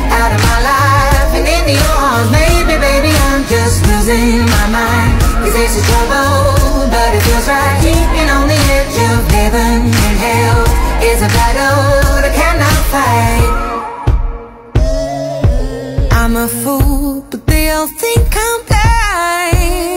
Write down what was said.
out of my life and into your arms. Maybe, baby, I'm just losing my mind. 'Cause this is trouble, but it feels right. Keeping on the edge of heaven and hell is a battle that cannot fight. I'm a fool, but they all think I'm blind.